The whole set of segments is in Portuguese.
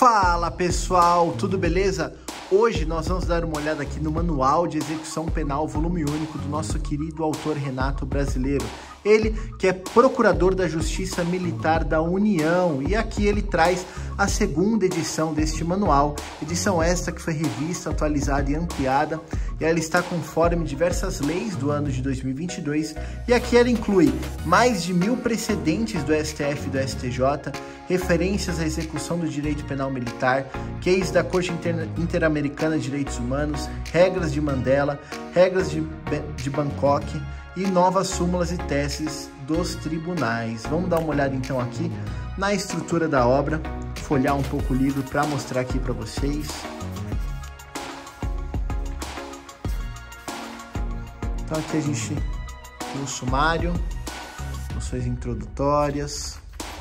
Fala pessoal, tudo beleza? Hoje nós vamos dar uma olhada aqui no Manual de Execução Penal volume único do nosso querido autor Renato Brasileiro. Ele que é Procurador da Justiça Militar da União, e aqui ele traz a segunda edição deste manual, edição esta que foi revista, atualizada e ampliada, e ela está conforme diversas leis do ano de 2022, e aqui ela inclui mais de 1000 precedentes do STF e do STJ, referências à execução do direito penal militar, case da Corte Interamericana de Direitos Humanos, regras de Mandela, regras de Bangkok e novas súmulas e teses dos tribunais. Vamos dar uma olhada então aqui na estrutura da obra, folhear um pouco o livro para mostrar aqui para vocês. Então aqui a gente tem o sumário, noções introdutórias.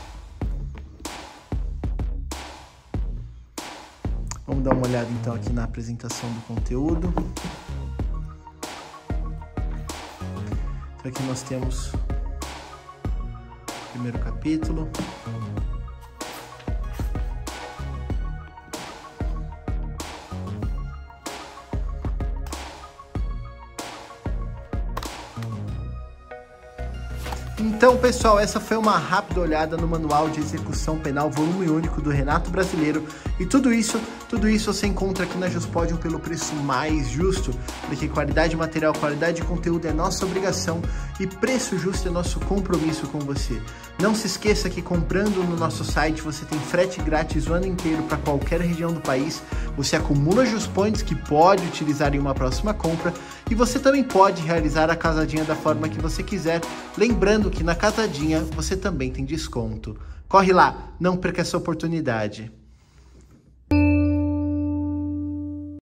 Vamos dar uma olhada então aqui na apresentação do conteúdo. Então aqui nós temos o primeiro capítulo. Então, pessoal, essa foi uma rápida olhada no Manual de Execução Penal volume único do Renato Brasileiro, e tudo isso você encontra aqui na Juspodium pelo preço mais justo, porque qualidade material, qualidade de conteúdo é nossa obrigação e preço justo é nosso compromisso com você. Não se esqueça que comprando no nosso site você tem frete grátis o ano inteiro para qualquer região do país, você acumula Juspoints que pode utilizar em uma próxima compra, e você também pode realizar a casadinha da forma que você quiser, lembrando que na casadinha você também tem desconto. Corre lá, não perca essa oportunidade.